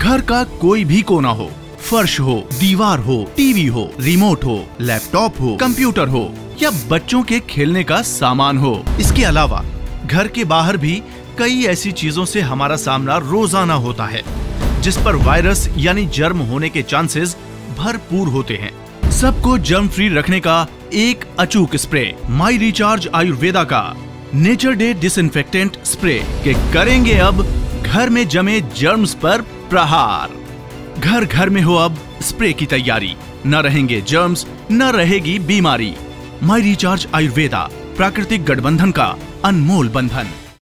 घर का कोई भी कोना हो, फर्श हो, दीवार हो, टीवी हो, रिमोट हो, लैपटॉप हो, कंप्यूटर हो या बच्चों के खेलने का सामान हो। इसके अलावा घर के बाहर भी कई ऐसी चीजों से हमारा सामना रोजाना होता है जिस पर वायरस यानी जर्म होने के चांसेस भरपूर होते हैं। सबको जर्म फ्री रखने का एक अचूक स्प्रे माई रिचार्ज आयुर्वेदा का नेचर डे डिसइंफेक्टेंट स्प्रे के करेंगे अब घर में जमे जर्म्स पर प्रहार। घर घर में हो अब स्प्रे की तैयारी, न रहेंगे जर्म्स, न रहेगी बीमारी। माई रिचार्ज आयुर्वेदा, प्राकृतिक गठबंधन का अनमोल बंधन।